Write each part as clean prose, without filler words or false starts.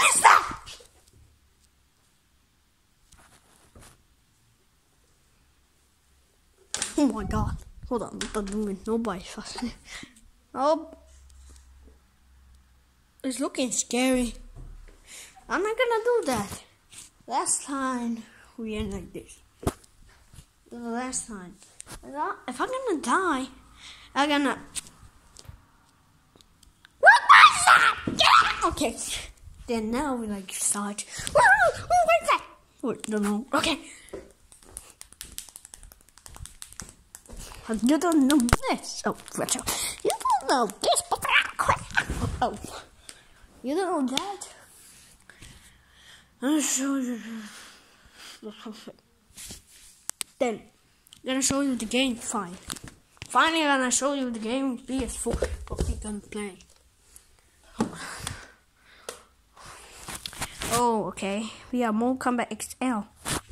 is that? Oh my god. Hold on, not moving. Nobody fucking. Oh. It's looking scary. I'm not gonna do that. Last time we end like this. The last time. If I'm gonna die, I'm gonna. What was that? Yeah! Okay. Then now we like start. What is that? Wait, no. Okay. You don't know this. Oh, Rachel. You don't know this, but oh. You don't know that? I'll show you. Then, I'm gonna show you the game. Fine. Finally, I'm gonna show you the game PS4. But we can play. Oh, okay. We have Mortal Kombat XL.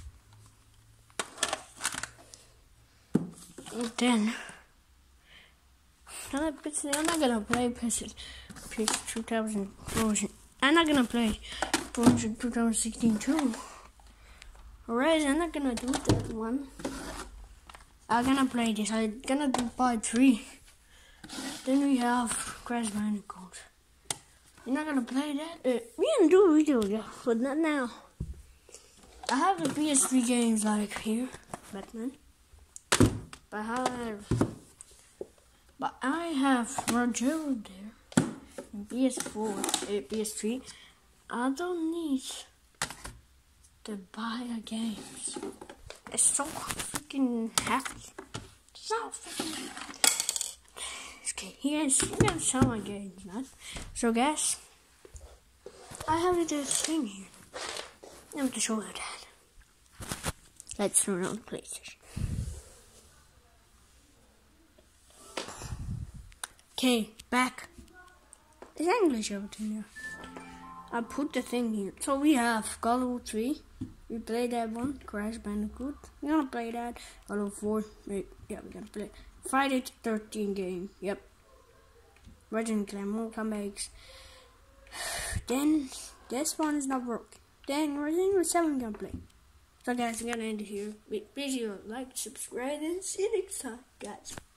And then, I'm not gonna play PS 2000 version. I'm not gonna play version 2016 too. Alright, I'm not gonna do that one. I'm gonna play this. I'm gonna do part 3. Then we have Crash Bandicoot. You're not gonna play that? We can do a video, yeah, but not now. I have the PS3 games like here, Batman. But I have Roger there. And PS4, PS3. I don't need to buy the games. It's so freaking happy. So freaking. Okay, here's gonna show my games, man. So guys, I have this thing here. Let me show you that. Let's turn on the PlayStation. Okay, back. It's English everything here. I put the thing here. So we have God of War 3. We played that one. Crash Bandicoot. We're gonna play that. God of War 4. Wait, yeah, we're gonna play Friday the 13th game. Yep. Resident Evil, Mortal Kombat. Then this one is not broken. Then Resident Evil 7 gonna play. So guys, I'm gonna end it here. Please like, subscribe, and see you next time, guys.